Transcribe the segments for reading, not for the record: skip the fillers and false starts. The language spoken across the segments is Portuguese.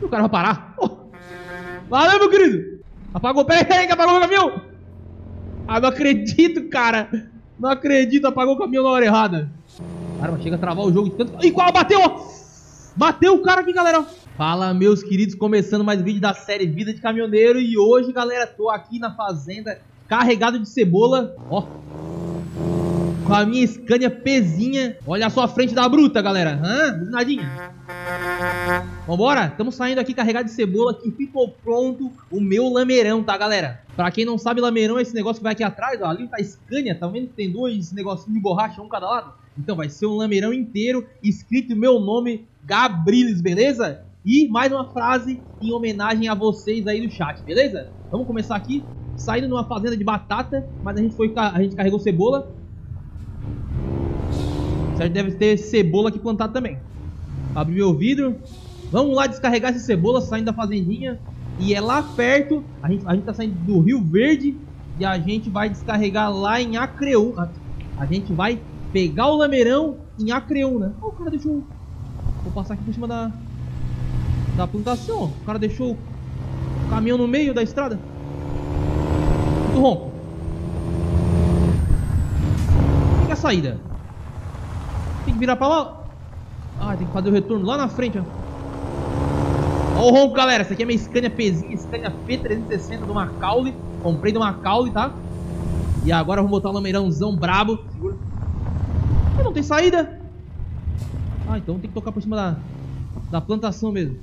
E o cara vai parar. Oh. Valeu, meu querido. Apagou. Pera aí que apagou o caminhão. Ah, não acredito, cara. Não acredito. Apagou o caminhão na hora errada. Caramba, chega a travar o jogo de tanto... Ih, qual? Bateu, ó. Bateu o cara aqui, galera. Fala, meus queridos. Começando mais um vídeo da série Vida de Caminhoneiro. E hoje, galera, tô aqui na fazenda carregado de cebola. Ó. Com a minha Scania Pzinha. Olha só a frente da bruta, galera. Buzinadinha. Vambora? Estamos saindo aqui carregado de cebola. Que ficou pronto o meu lameirão, tá, galera? Pra quem não sabe, lameirão é esse negócio que vai aqui atrás, ó. Ali tá a Scania, tá vendo que tem dois negocinhos de borracha, um cada lado? Então vai ser um lameirão inteiro, escrito meu nome, Gabriles, beleza? E mais uma frase em homenagem a vocês aí do chat, beleza? Vamos começar aqui, saindo numa fazenda de batata, mas a gente carregou cebola. Certo, deve ter cebola aqui plantada também. Abri meu vidro. Vamos lá descarregar essa cebola saindo da fazendinha. E é lá perto, a gente tá saindo do Rio Verde. E a gente vai descarregar lá em Acreúna. A gente vai pegar o lameirão em Acreúna. Oh, o cara deixou... Vou passar aqui por cima da plantação. O cara deixou o caminhão no meio da estrada. Muito ronco. O que é a saída? Tem que virar pra lá. Ah, tem que fazer o retorno lá na frente, ó. Ó o ronco, galera. Essa aqui é minha Scania Pzinha, Scania P360 do Macaulay. Comprei do Macaulay, tá? E agora vamos botar um lameirãozão brabo. Segura. Ah, não tem saída. Ah, então tem que tocar por cima da plantação mesmo.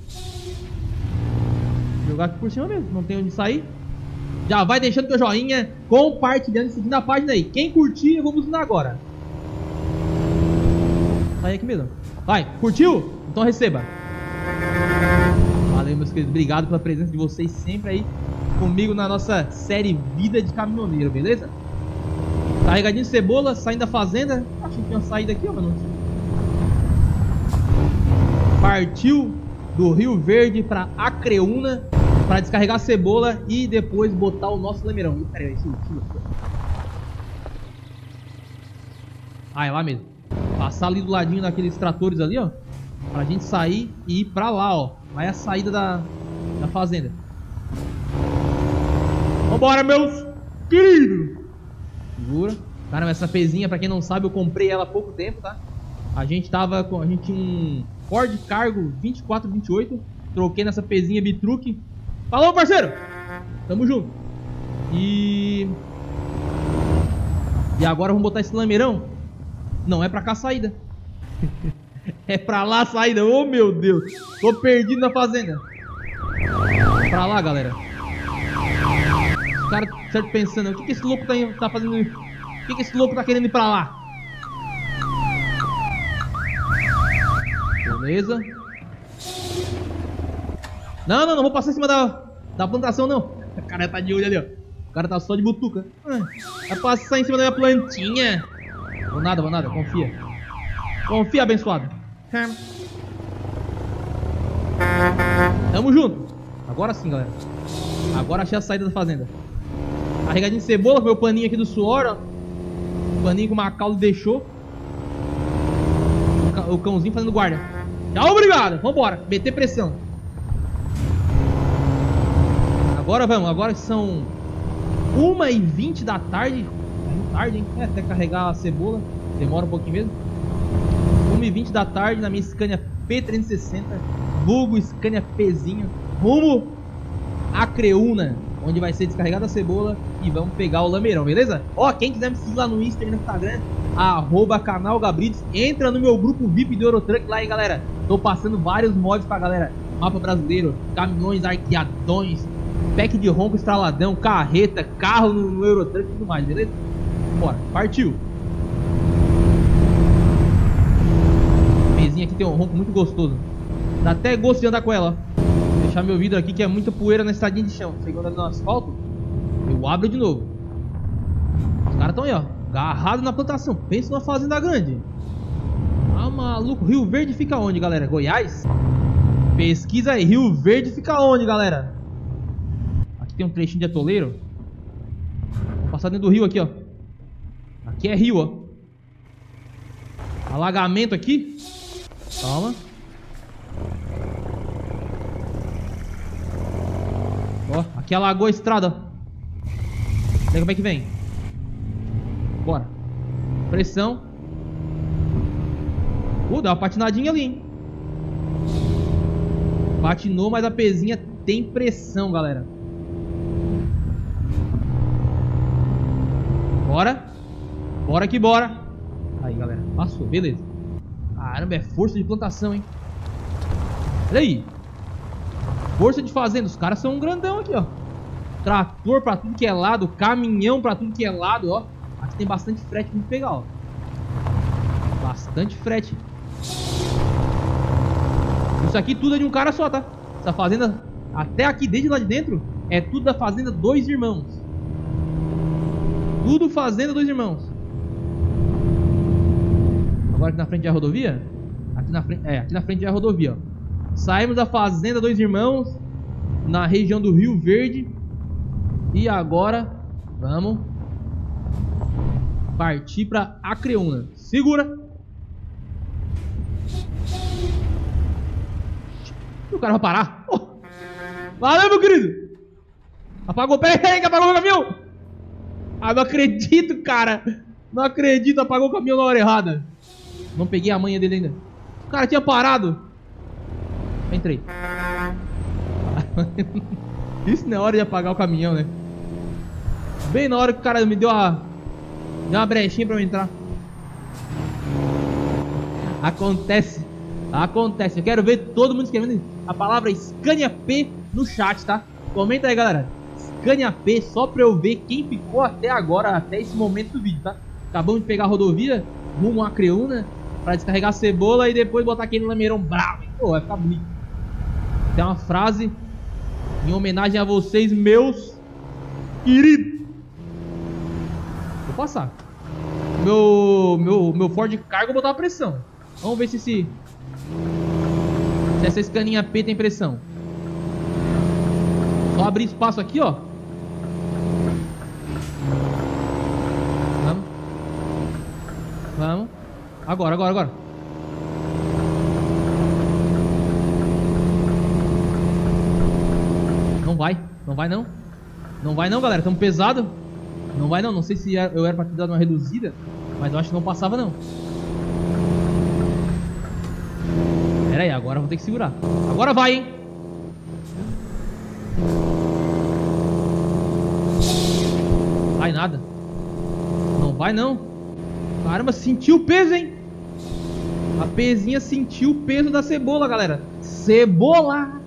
Jogar aqui por cima mesmo, não tem onde sair. Já vai deixando teu joinha, compartilhando e seguindo a página aí. Quem curtir, eu vou buzinar agora. Sai aqui mesmo. Vai, curtiu? Então receba. Valeu, meus queridos. Obrigado pela presença de vocês sempre aí comigo na nossa série Vida de Caminhoneiro, beleza? Carregadinho de cebola, saindo da fazenda. Achei que tinha uma saída aqui, ó, mas não tinha. Partiu do Rio Verde pra Acreúna pra descarregar a cebola e depois botar o nosso lameirão. Peraí, ah, é lá mesmo. Passar ali do ladinho daqueles tratores ali, ó. Pra gente sair e ir pra lá, ó. Vai a saída da fazenda. Vambora, meus queridos. Segura. Caramba, essa Pzinha, pra quem não sabe, eu comprei ela há pouco tempo, tá? A gente tinha um Ford Cargo 2428. Troquei nessa Pzinha Bitruque. Falou, parceiro! Tamo junto. E agora vamos botar esse lameirão. Não é pra cá a saída. É pra lá a saída. Oh, meu Deus. Tô perdido na fazenda. Pra lá, galera. Os caras certo pensando, o que esse louco tá fazendo? O que esse louco tá querendo ir pra lá? Beleza. Não vou passar em cima da plantação, não. O cara tá de olho ali, ó. O cara tá só de butuca. Vai passar em cima da minha plantinha. Vou nada, confia. Confia, abençoado. Tamo junto. Agora sim, galera. Agora achei a saída da fazenda. Carregadinho de cebola, com meu paninho aqui do suor, ó. O paninho que o Macaulay deixou. O cãozinho fazendo guarda. Tchau, obrigado. Vambora. Meter pressão. Agora vamos. Agora são 1h20 da tarde. É muito tarde, hein? Até carregar a cebola. Demora um pouquinho mesmo. 1h20 da tarde na minha Scania P360. Vulgo Scania Pzinha. Rumo a Acreúna, onde vai ser descarregada a cebola e vamos pegar o lameirão, beleza? Ó, quem quiser me seguir lá no Insta e no Instagram, @canal Gabrides, entra no meu grupo VIP do Eurotruck lá, hein, galera. Tô passando vários mods pra galera. Mapa brasileiro, caminhões arqueadões, pack de ronco estraladão, carreta, carro no Eurotruck e tudo mais, beleza? Bora, partiu. Pezinha aqui tem um ronco muito gostoso. Dá até gosto de andar com ela, ó. Vou deixar meu vidro aqui que é muita poeira na estradinha de chão. Chegando ali no asfalto, eu abro de novo. Os caras estão aí, ó, agarrados na plantação. Pensa numa fazenda grande. Ah, maluco. Rio Verde fica onde, galera? Goiás? Pesquisa aí. Rio Verde fica onde, galera? Aqui tem um trechinho de atoleiro. Vou passar dentro do rio aqui, ó. Aqui é rio, ó. Alagamento aqui. Calma. Aqui alagou a estrada. Olha como é que vem. Bora. Pressão. Dá uma patinadinha ali, hein? Patinou, mas a pezinha tem pressão, galera. Bora. Bora que bora. Aí, galera. Passou, beleza. Caramba, é força de plantação, hein? Olha aí. Força de fazenda. Os caras são um grandão aqui, ó. Trator pra tudo que é lado. Caminhão pra tudo que é lado, ó. Aqui tem bastante frete pra gente pegar, ó. Bastante frete. Isso aqui tudo é de um cara só, tá? Essa fazenda, até aqui desde lá de dentro, é tudo da fazenda Dois Irmãos. Tudo fazenda Dois Irmãos. Agora aqui na frente é a rodovia? Aqui na frente é a rodovia, ó. Saímos da fazenda Dois Irmãos, na região do Rio Verde. E agora vamos partir pra Acreúna. Segura! E o cara vai parar. Valeu, meu querido! Apagou, pera aí que apagou o caminhão! Ah, não acredito, cara! Não acredito, apagou o caminhão na hora errada. Não peguei a manha dele ainda. O cara tinha parado. Entrei. Isso não é hora de apagar o caminhão, né? Bem na hora que o cara me deu uma brechinha pra eu entrar. Acontece. Acontece. Eu quero ver todo mundo escrevendo a palavra Scania P no chat, tá? Comenta aí, galera. Scania P, só pra eu ver quem ficou até agora, até esse momento do vídeo, tá? Acabamos de pegar a rodovia rumo a Acreúna pra descarregar a cebola e depois botar aquele lameirão bravo. Pô, vai ficar bonito. Tem uma frase em homenagem a vocês, meus queridos. Vou passar. Meu Ford Cargo botar a pressão. Vamos ver se essa Scania P tem pressão. Só abrir espaço aqui, ó. Vamos. Vamos. Agora. Não vai não. Não vai não, galera. Tamo pesado. Não vai não. Não sei se eu era pra ter dado uma reduzida, mas eu acho que não passava não. Pera aí, agora eu vou ter que segurar. Agora vai, hein? Vai nada. Não vai não. Caramba, sentiu o peso, hein? A pezinha sentiu o peso da cebola, galera. Cebola.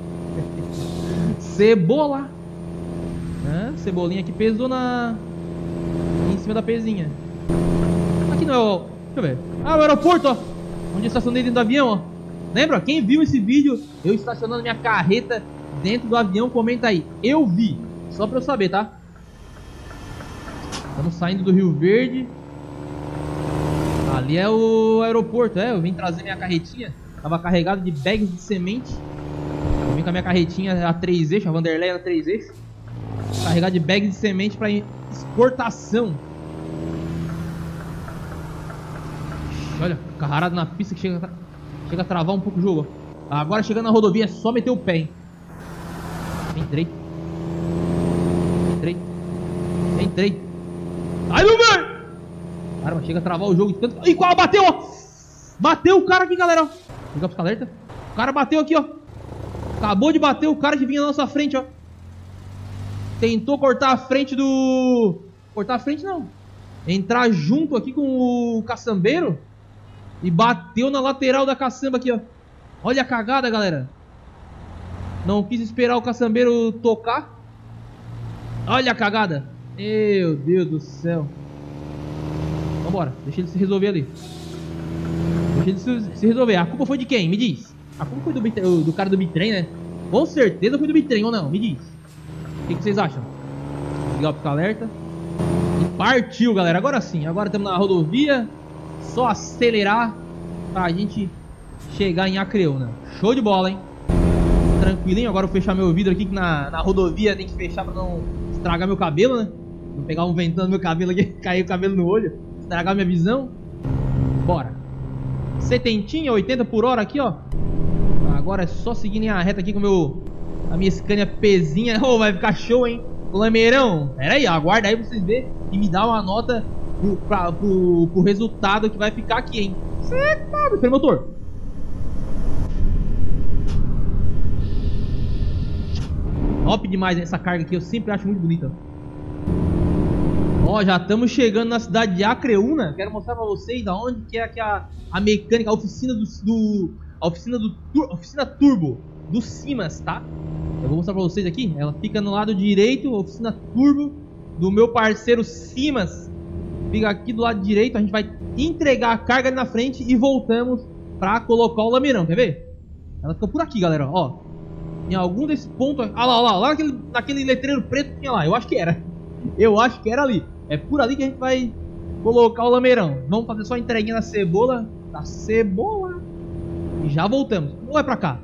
Cebola. Cebolinha que pesou em cima da pezinha. Aqui não é o... Deixa eu ver. Ah, o aeroporto, ó. Onde eu estacionei dentro do avião, ó. Lembra? Quem viu esse vídeo, eu estacionando minha carreta dentro do avião, comenta aí. Eu vi. Só pra eu saber, tá? Estamos saindo do Rio Verde. Ali é o aeroporto, eu vim trazer minha carretinha. Tava carregado de bags de semente. Eu vim com a minha carretinha a 3 eixos, a Vanderlei a 3 eixos. Carregado de bags de semente para exportação. Olha, carrarado na pista que chega a travar um pouco o jogo. Agora chegando na rodovia é só meter o pé, hein? Entrei. Ai, meu velho! Caramba, chega a travar o jogo de tanto... Ih, qual bateu, ó! Bateu o cara aqui, galera, ó. Liga pros alerta. O cara bateu aqui, ó. Acabou de bater o cara que vinha na nossa frente, ó. Tentou cortar a frente do... Cortar a frente, não. Entrar junto aqui com o caçambeiro. E bateu na lateral da caçamba aqui, ó. Olha a cagada, galera. Não quis esperar o caçambeiro tocar. Olha a cagada. Meu Deus do céu. Vambora, deixa ele se resolver ali. Deixa ele se resolver. A culpa foi de quem? Me diz. A culpa foi do cara do bitrem, né? Com certeza foi do bitrem ou não? Me diz. O que vocês acham? Ligar o pisca-alerta. E partiu, galera. Agora sim. Agora estamos na rodovia. Só acelerar pra gente chegar em Acreúna. Show de bola, hein? Tranquilinho. Agora eu vou fechar meu vidro aqui, que na rodovia tem que fechar pra não estragar meu cabelo, né? Não pegar um ventão no meu cabelo aqui, cair o cabelo no olho, estragar minha visão. Bora. 70, 80 por hora aqui, ó. Agora é só seguir em a reta aqui com o A minha Scania Pzinha. Oh, vai ficar show, hein? Lameirão, pera aí, aguarda aí pra vocês verem e me dá uma nota pro resultado que vai ficar aqui, hein? Cê sabe, freio motor. Top demais essa carga aqui, eu sempre acho muito bonita. Ó, já estamos chegando na cidade de Acreúna. Quero mostrar pra vocês aonde que é a mecânica, a oficina oficina turbo do Simas, tá? Eu vou mostrar pra vocês aqui. Ela fica no lado direito, oficina turbo do meu parceiro Simas. Fica aqui do lado direito. A gente vai entregar a carga ali na frente e voltamos pra colocar o lameirão, quer ver? Ela fica por aqui, galera, ó. Em algum desses pontos, olha lá naquele letreiro preto que tinha lá. Eu acho que era. Eu acho que era ali. É por ali que a gente vai colocar o lameirão. Vamos fazer só a entreguinha da cebola. E já voltamos. Ou é pra cá?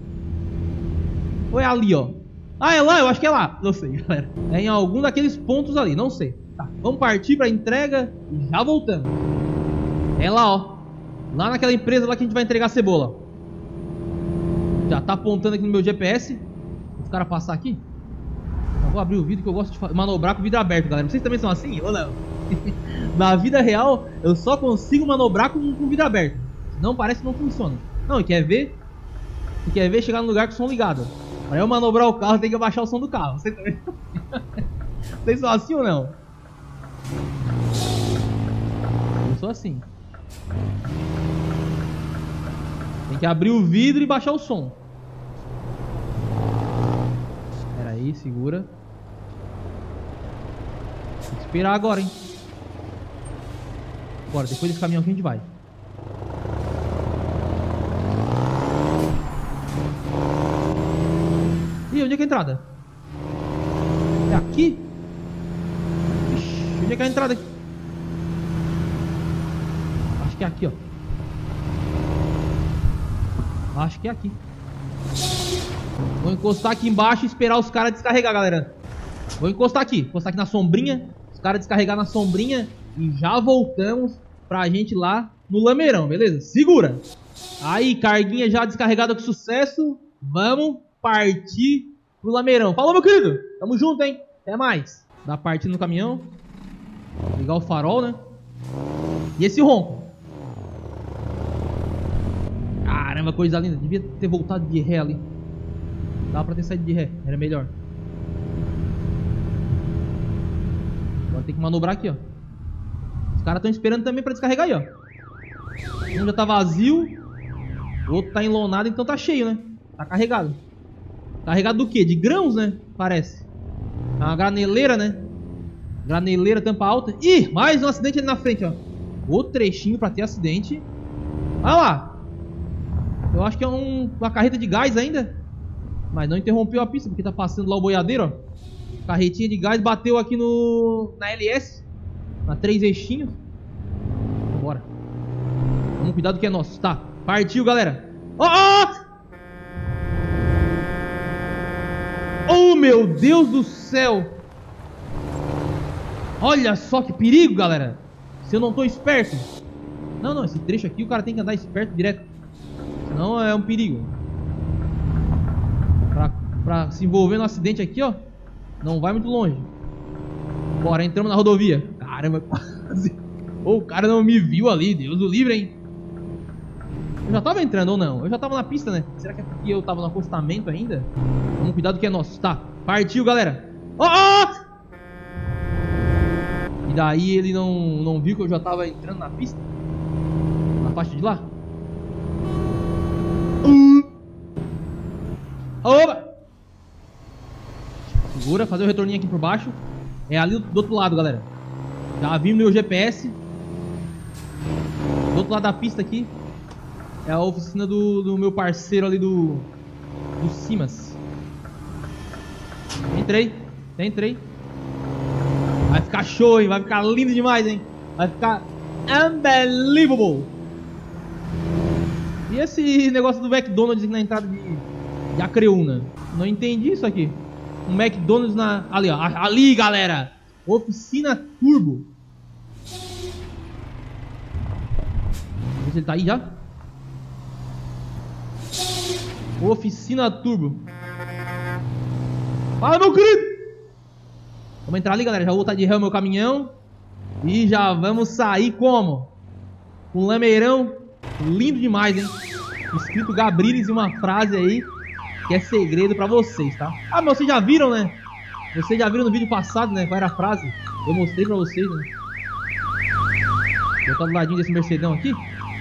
Ou é ali, ó? Ah, é lá? Eu acho que é lá. Não sei, galera. É em algum daqueles pontos ali. Não sei. Tá, vamos partir pra entrega e já voltamos. É lá, ó. Lá naquela empresa lá que a gente vai entregar a cebola. Já tá apontando aqui no meu GPS. Os caras passar aqui. Eu vou abrir o vidro que eu gosto de manobrar com o vidro aberto, galera. Vocês também são assim ou não? Na vida real, eu só consigo manobrar com o vidro aberto. Senão parece que não funciona. Não, e quer ver? Chegar no lugar com o som ligado. Para eu manobrar o carro, tem que abaixar o som do carro. Vocês também? Vocês são assim ou não? Eu sou assim. Tem que abrir o vidro e baixar o som. Espera aí, segura. Tem que esperar agora, hein? Bora, depois desse caminhão aqui a gente vai. Ih, onde é que é a entrada? É aqui? Ixi, onde é que é a entrada aqui? Acho que é aqui, ó. Acho que é aqui. Vou encostar aqui embaixo e esperar os caras descarregar, galera. Vou encostar aqui na sombrinha. Os caras descarregar na sombrinha. E já voltamos pra gente lá no lameirão, beleza? Segura! Aí, carguinha já descarregada com sucesso. Vamos partir pro lameirão. Falou, meu querido! Tamo junto, hein? Até mais. Dá partida no caminhão. Ligar o farol, né? E esse ronco. Caramba, coisa linda. Devia ter voltado de ré ali. Dava pra ter saído de ré. Era melhor. Agora tem que manobrar aqui, ó. Os caras estão esperando também pra descarregar aí, ó. Um já tá vazio. O outro tá enlonado, então tá cheio, né? Tá carregado. Carregado do quê? De grãos, né? Parece. É uma graneleira, né? Graneleira, tampa alta. Ih, mais um acidente ali na frente, ó. Outro trechinho pra ter acidente. Olha lá. Eu acho que é uma carreta de gás ainda. Mas não interrompeu a pista, porque tá passando lá o boiadeiro, ó. Carretinha de gás bateu aqui na LS. Na 3 eixinhos. Bora. Vamos cuidar do que é nosso. Tá, partiu, galera. Oh, meu Deus do céu. Olha só que perigo, galera. Se eu não tô esperto. Não, esse trecho aqui o cara tem que andar esperto direto. Senão é um perigo. Pra se envolver no acidente aqui, ó. Não vai muito longe. Bora, entramos na rodovia. Caramba, quase. Oh, o cara não me viu ali. Deus do livre, hein. Eu já tava entrando ou não? Eu já tava na pista, né? Será que é porque eu tava no acostamento ainda? Vamos cuidar do que é nosso. Tá, partiu, galera. E daí ele não viu que eu já tava entrando na pista? Na faixa de lá? Opa! Segura, fazer o retorninho aqui por baixo. É ali do outro lado, galera. Já vi o meu GPS. Do outro lado da pista aqui é a oficina do meu parceiro ali do Simas. Entrei. Vai ficar show, hein? Vai ficar lindo demais, hein? Vai ficar unbelievable. E esse negócio do McDonald's aqui na entrada de Acreúna? Não entendi isso aqui. Um McDonald's na... Ali, ó. Ali, galera. Oficina Turbo. Vamos ver se ele tá aí já. Oficina Turbo. Fala, meu querido. Vamos entrar ali, galera. Já vou botar de ré o meu caminhão. E já vamos sair como? Um lameirão lindo demais, hein? Escrito Gabriles e uma frase aí que é segredo pra vocês, tá? Ah, mas vocês já viram, né? Vocês já viram no vídeo passado, né? Qual era a frase? Eu mostrei pra vocês, né? Vou botar do ladinho desse Mercedão aqui.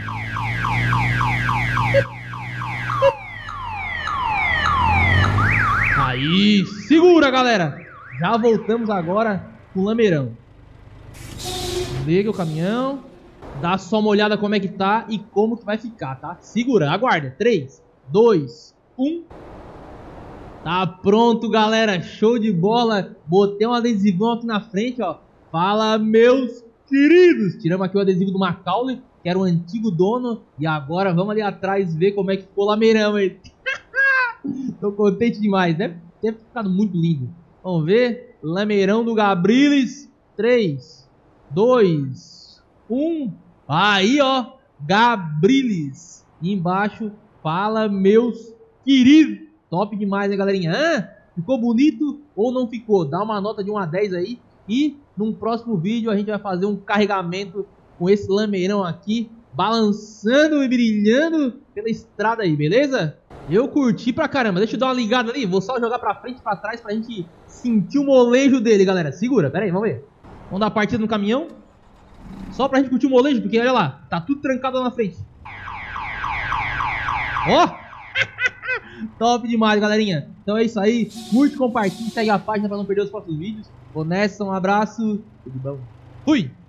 Aí, segura, galera! Já voltamos agora com o lameirão. Liga o caminhão. Dá só uma olhada como é que tá e como que vai ficar, tá? Segura, aguarda. 3, 2, 1. Tá pronto, galera. Show de bola. Botei um adesivão aqui na frente, ó. Fala, meus queridos. Tiramos aqui o adesivo do Macaulay, que era o antigo dono. E agora vamos ali atrás ver como é que ficou o lameirão aí. Tô contente demais, né? Deve ter ficado muito lindo. Vamos ver. Lameirão do Gabriles. 3, 2, 1. Aí, ó. Gabriles. E embaixo, fala, meus queridos. Top demais, né, galerinha? Hã? Ficou bonito ou não ficou? Dá uma nota de 1 a 10 aí. E num próximo vídeo a gente vai fazer um carregamento com esse lameirão aqui, balançando e brilhando pela estrada aí, beleza? Eu curti pra caramba. Deixa eu dar uma ligada ali. Vou só jogar pra frente e pra trás pra gente sentir o molejo dele, galera. Segura, pera aí, vamos ver. Vamos dar a partida no caminhão. Só pra gente curtir o molejo, porque olha lá, tá tudo trancado lá na frente. Ó! Top demais, galerinha. Então é isso aí. Curte, compartilhe, segue a página pra não perder os próximos vídeos. Vou nessa, um abraço. Tudo bom. Fui!